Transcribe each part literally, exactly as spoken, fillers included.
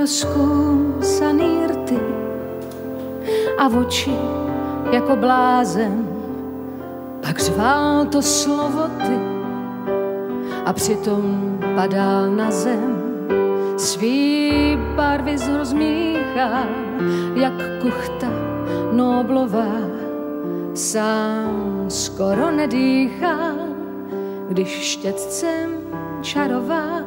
rozkousaný rty a oči jako blázen. Pak řval to slovo ty a přitom padal na zem. Svý barvy zrozmíchá, jak kuchta noblová. Sám skoro nedýchá, když štětcem čarová.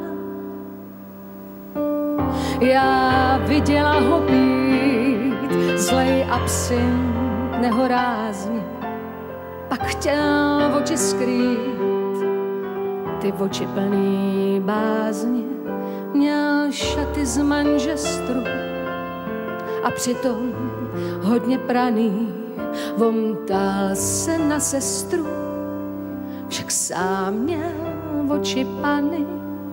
Já viděla ho pít zlej absint nehorázně, pak chtěl oči skrýt, ty oči plný bázně. Měl šaty z manžestru a přitom hodně praný, vomtal se na sestru, však sám měl oči pany.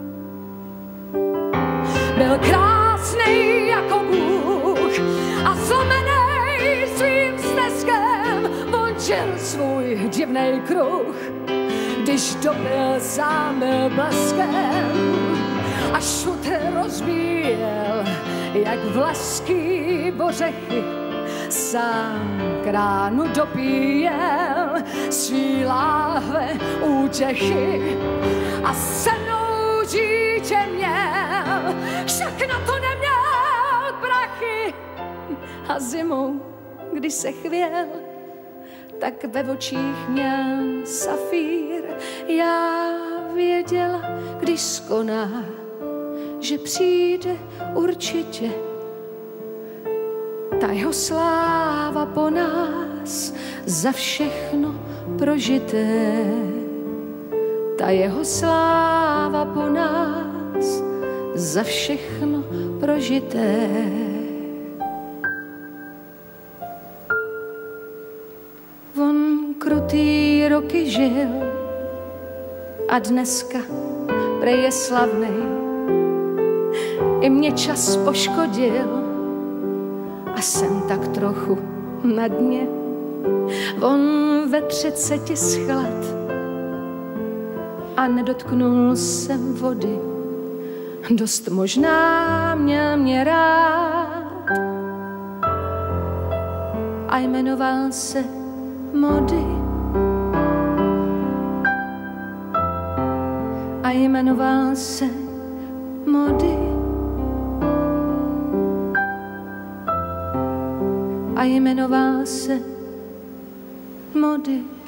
Byl krásnej jako Bůh a zlomenej svým stezkem vončil svůj divnej kruh, když dopil sám byl bleskem. A šutr rozbíjel, jak vlašský bořechy, sám kránu dopíjel, svý láhve útěchy a se mnou dítě měl, však na to neměl prachy. A zimou, když se chvěl, tak ve očích měl safír. Já věděla, když skoná, že přijde určitě ta jeho sláva po nás za všechno prožité. Ta jeho sláva po nás za všechno prožité. On krutý roky žil a dneska prej je slavnej. I mě čas poškodil a jsem tak trochu na dně. On ve třiceti schlad a nedotknul jsem vody. Dost možná měl mě rád a jmenoval se Mody. A jmenoval se Mody. A jmenoval se Mody.